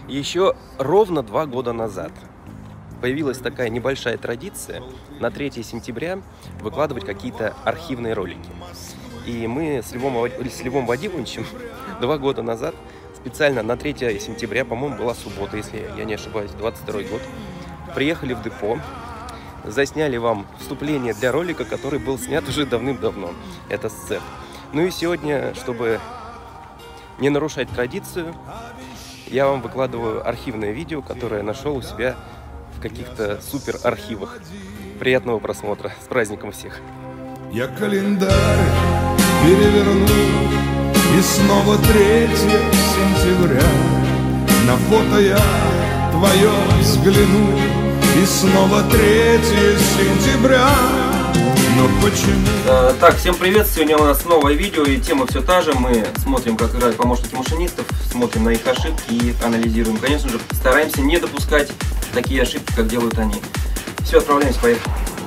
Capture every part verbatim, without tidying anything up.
Еще ровно два года назад появилась такая небольшая традиция на третье сентября выкладывать какие-то архивные ролики. И мы с Львом, с Львом Вадимовичем два года назад специально на третье сентября, по-моему, была суббота, если я не ошибаюсь, двадцать второй год, приехали в депо, засняли вам вступление для ролика, который был снят уже давным-давно. Это сцеп. Ну и сегодня, чтобы не нарушать традицию, я вам выкладываю архивное видео, которое я нашел у себя в каких-то супер архивах. Приятного просмотра. С праздником всех! Я календарь переверну, и снова третье сентября. На фото я твое взгляну, и снова третье сентября. Но почему? А, так, всем привет! Сегодня у нас новое видео, и тема все та же. Мы смотрим, как играют помощники машинистов, смотрим на их ошибки и анализируем. Конечно же, стараемся не допускать такие ошибки, как делают они. Все, отправляемся, поехали.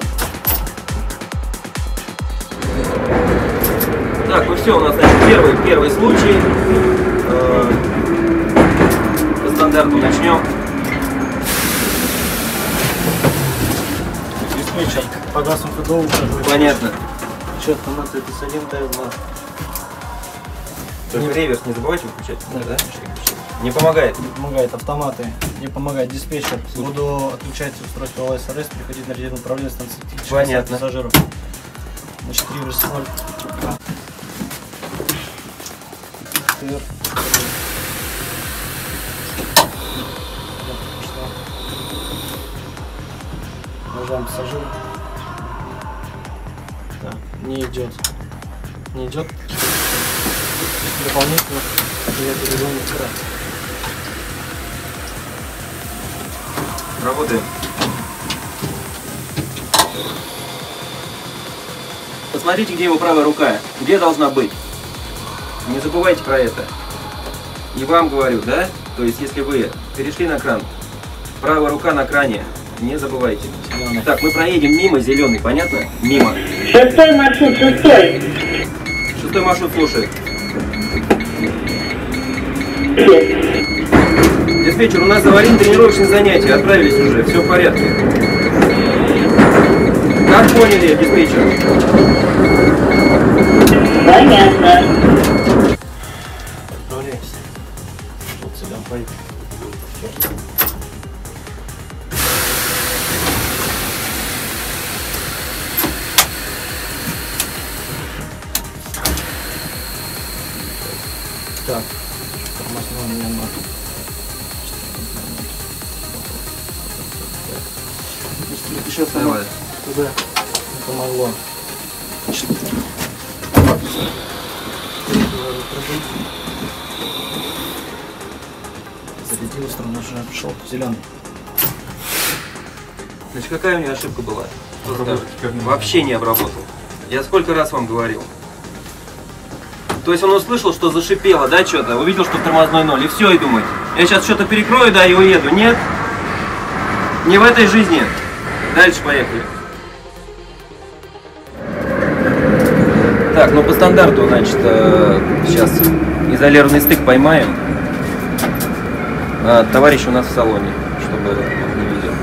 Так, ну все, у нас, значит, первый, первый случай. Э, по стандарту начнем. Диспетчер, по газам ФДО. Понятно. Счет томата это один, дай два. Только реверс не забывайте выключать. Да, Да? Не помогает. Не помогает автоматы, не помогает диспетчер. Буду отключать устройство эл эс эр эс, приходить на резервное управление станции Понятно. Пассажиров. Значит, реверс ноль. Нажимаем пассажир. Так, не идет. Не идет. Дополнительно я перейду на экран. Работаем. Посмотрите, где его правая рука. Где должна быть. Не забывайте про это. И вам говорю, да? То есть, если вы перешли на кран, правая рука на кране, не забывайте. Зеленый. Так, Так, мы проедем мимо зеленый, понятно? Мимо. Шестой маршрут, шестой. Шестой маршрут слушает. Диспетчер, у нас заварили тренировочные занятия, отправились уже, все в порядке. Как поняли, диспетчер? Понятно. отправляемся. Вот сюда поехали. Так, тормозной у меня ноль. Сейчас Давай. туда не помогло. Зарядил страну, уже пришел зеленый. Значит, какая у меня ошибка была? Вообще не обработал. Я сколько раз вам говорил. То есть он услышал, что зашипело, да, что-то, увидел, что тормозной ноль, и все, и думает, я сейчас что-то перекрою, да, и уеду. Нет, не в этой жизни. Дальше поехали. Так, ну по стандарту, значит, сейчас изолированный стык поймаем. А, товарищ у нас в салоне, чтобы он не видел.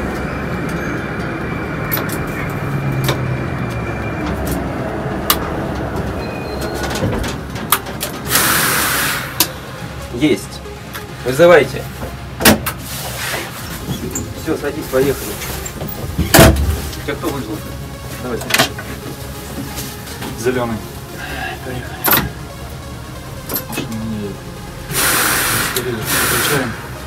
Есть. Вызывайте. Все, садись, поехали. Тебя кто вызвал? Давайте. Зеленый. Поехали. Машина не едет. Включаем.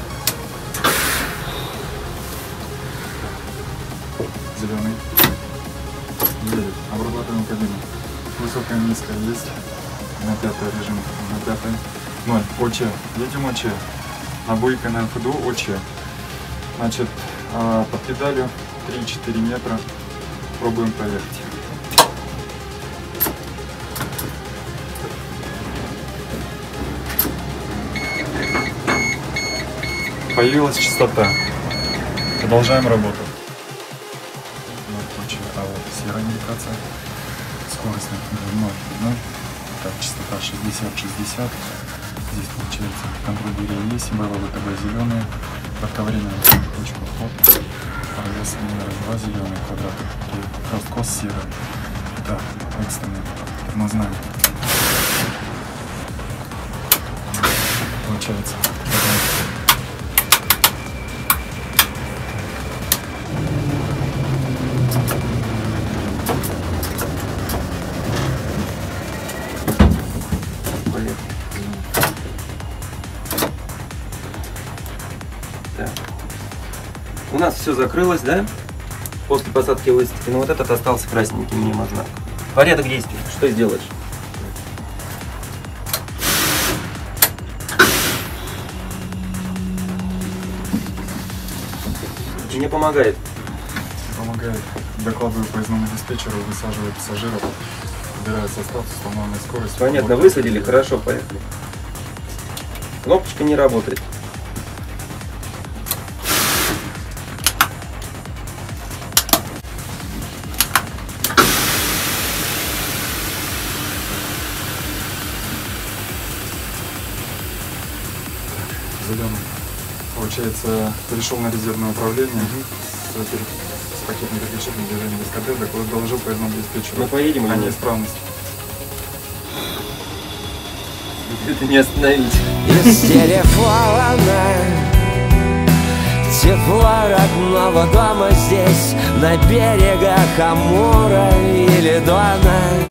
Зеленый. Едет. Обрабатываем кабину. Высокая, низкая есть. На пятый режим. На пятый. Ноль. ОЧ. Едем ОЧ. Набойка на ФДУ ОЧ. Значит, под педалью три-четыре метра. Пробуем проверить. Появилась частота. Продолжаем работу. А вот серая индикация. Скорость, например, ноль. Так, частота шестьдесят шестьдесят. Здесь получается контроль дверей есть, символы ВТБ зеленые, подковырение точку вход, прогресс номер два зеленый, квадрат, кросс-кос серый. Так, экстренный, тормозная. Получается. Так. У нас все закрылось, да? После посадки лыстики. Но вот этот остался красненький мимо знак. Порядок действий. Что сделаешь? Не помогает. Помогает. Докладываю поездному диспетчеру, высаживаю пассажиров, выбираю состав с установленной скоростью. Понятно, высадили, хорошо, поехали. Кнопочка не работает. Зеленый. Получается, перешел на резервное управление. С, с пакетным переключением движения без КТ, доложил поездному диспетчеру. Мы поедем или о нет? неисправности. Это не остановить. Из телефона тепло родного дома здесь, на берегах Амура или Дона.